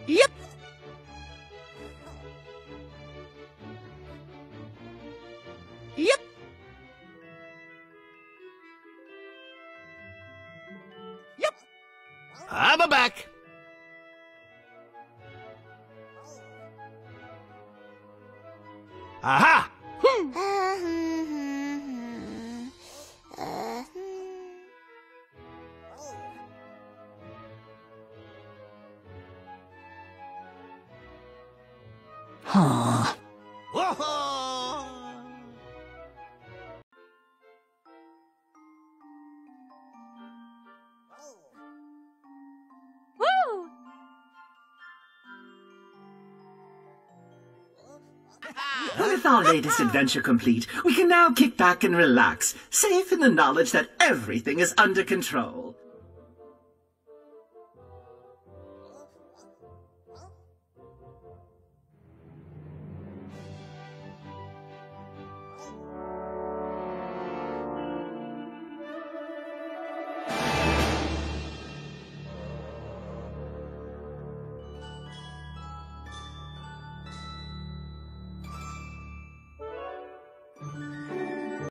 Yep. Yep. Yep. I'm back. Aha! Huh. Woo! With our latest adventure complete, we can now kick back and relax, safe in the knowledge that everything is under control.